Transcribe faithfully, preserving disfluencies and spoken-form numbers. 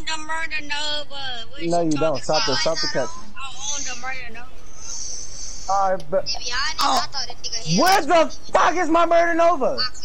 the murder Nova. What No, you you don't. talking Stop the about? stop the cut. I own the murder Nova. Alright, but To be honest, oh, I thought the nigga had where like the fuck is my murder Nova?